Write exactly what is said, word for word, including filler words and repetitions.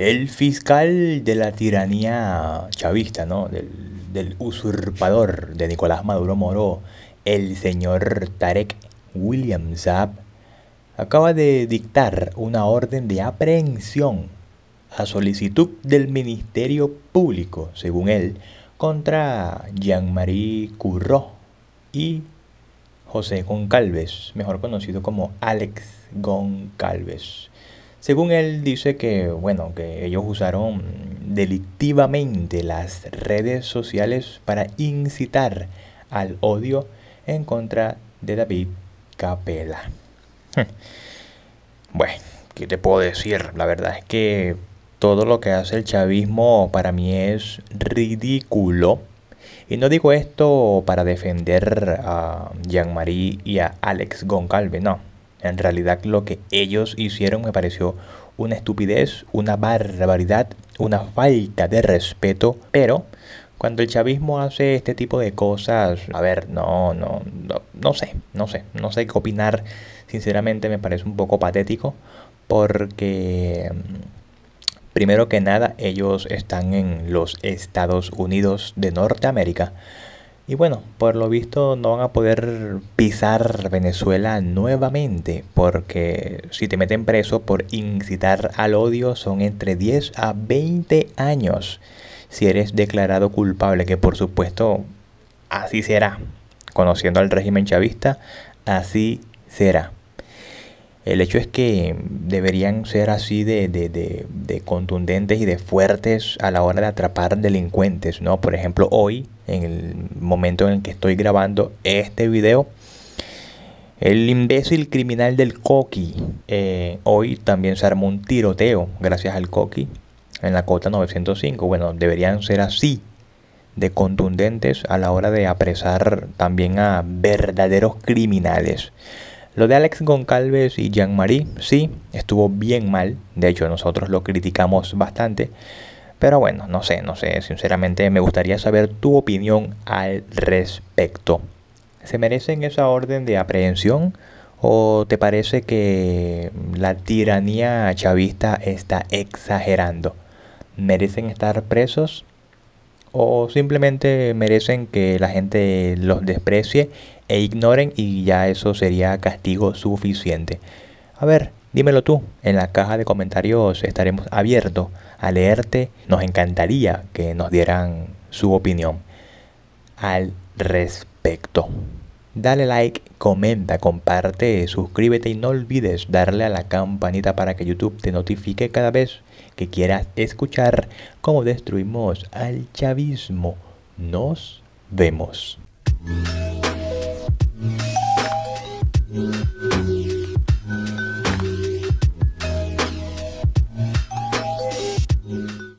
El fiscal de la tiranía chavista, ¿no? Del, del usurpador de Nicolás Maduro Moro, el señor Tarek William Saab, acaba de dictar una orden de aprehensión a solicitud del Ministerio Público, según él, contra Jean-Marie Curró y José Goncalves, mejor conocido como Alex Goncalves. Según él dice que, bueno, que ellos usaron delictivamente las redes sociales para incitar al odio en contra de David Capella. Bueno, ¿qué te puedo decir? La verdad es que todo lo que hace el chavismo para mí es ridículo. Y no digo esto para defender a Jean-Marie y a Alex Goncalves, no. En realidad lo que ellos hicieron me pareció una estupidez, una barbaridad, una falta de respeto. Pero cuando el chavismo hace este tipo de cosas, a ver, no, no, no, no sé, no sé, no sé qué opinar. Sinceramente me parece un poco patético porque, primero que nada, ellos están en los Estados Unidos de Norteamérica. Y bueno, por lo visto no van a poder pisar Venezuela nuevamente, porque si te meten preso por incitar al odio son entre diez a veinte años si eres declarado culpable, que por supuesto así será. Conociendo al régimen chavista, así será. El hecho es que deberían ser así de, de, de, de contundentes y de fuertes a la hora de atrapar delincuentes, ¿no? Por ejemplo, hoy, en el momento en el que estoy grabando este video, el imbécil criminal del Coqui, eh, hoy también se armó un tiroteo gracias al Coqui en la cota novecientos cinco. Bueno, deberían ser así de contundentes a la hora de apresar también a verdaderos criminales. Lo de Alex Goncalves y Jean-Marie, sí, estuvo bien mal. De hecho, nosotros lo criticamos bastante. Pero bueno, no sé, no sé. Sinceramente, me gustaría saber tu opinión al respecto. ¿Se merecen esa orden de aprehensión? ¿O te parece que la tiranía chavista está exagerando? ¿Merecen estar presos? ¿O simplemente merecen que la gente los desprecie e ignoren y ya eso sería castigo suficiente? A ver, dímelo tú. En la caja de comentarios estaremos abiertos a leerte. Nos encantaría que nos dieran su opinión al respecto. Dale like, comenta, comparte, suscríbete y no olvides darle a la campanita para que YouTube te notifique cada vez que quieras escuchar cómo destruimos al chavismo. Nos vemos.